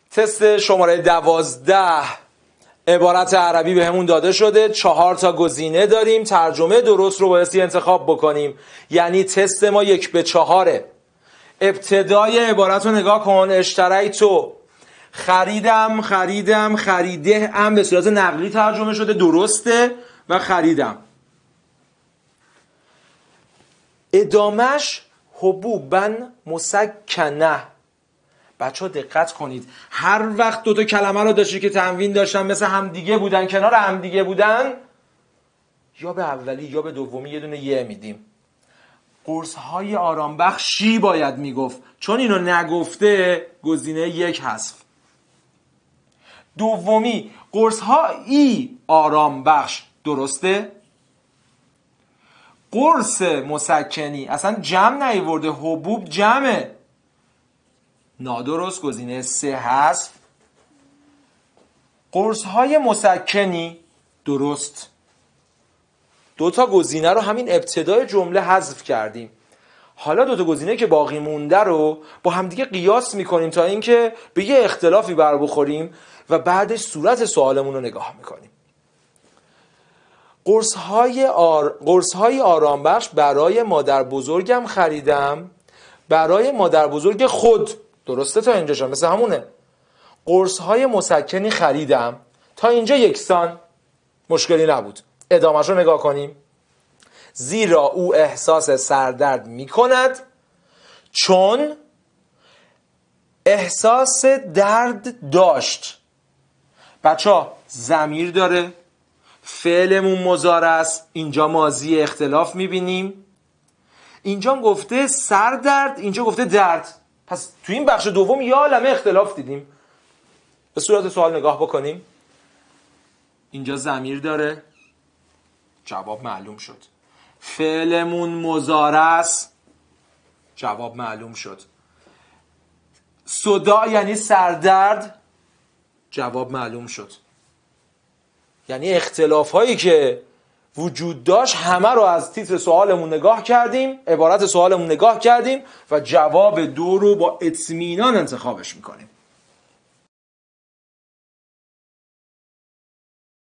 تست شماره 12 عبارت عربی به همون داده شده. 4 تا گزینه داریم. ترجمه درست رو بایستی انتخاب بکنیم. یعنی تست ما 1/4. ابتدای عبارت رو نگاه کن. اشتریتو، خریدم، خریدم، خریده هم به صورت نقلی ترجمه شده، درسته، و خریدم. ادامش حبوبا مسکنه. بچه ها دقت کنید، هر وقت دو تا کلمه رو داشتی که تنوین داشتن مثل همدیگه بودن، کنار همدیگه بودن، یا به اولی یا به دومی یه دونه یه میدیم. قرص های آرام بخشی باید میگفت، چون اینو نگفته گزینه 1 حذف. دومی قرص های آرام بخش، درسته. قرص مسکنی اصلا جمع نیورده، حبوب جمعه، نادرست، گزینه 3 حذف. قرص های مسکنی، درست. 2 تا گزینه رو همین ابتدای جمله حذف کردیم. حالا 2 تا گزینه که باقی مونده رو با همدیگه قیاس میکنیم تا اینکه به یه اختلافی بر بخوریم و بعدش صورت سوالمون رو نگاه میکنیم. قرص های آرام بخش برای مادر بزرگم خریدم، برای مادر بزرگ خود، درسته تا اینجا مثل همونه. قرص های مسکنی خریدم، تا اینجا یکسان، مشکلی نبود. ادامهش رو نگاه کنیم. زیرا او احساس سردرد می کند چون احساس درد داشت. بچه ها ضمیر داره، فعلمون مضارع است، اینجا ماضی، اختلاف می بینیم. اینجا گفته سردرد، اینجا گفته درد. پس تو این بخش دوم یه عالمه اختلاف دیدیم. به صورت سوال نگاه بکنیم. اینجا ضمیر داره، جواب معلوم شد. فعلمون مضارع است، جواب معلوم شد. صداع یعنی سردرد، جواب معلوم شد. یعنی اختلاف هایی که وجود داشت همه رو از تیتر سوالمون نگاه کردیم، عبارت سوالمون نگاه کردیم و جواب 2 رو با اطمینان انتخابش میکنیم.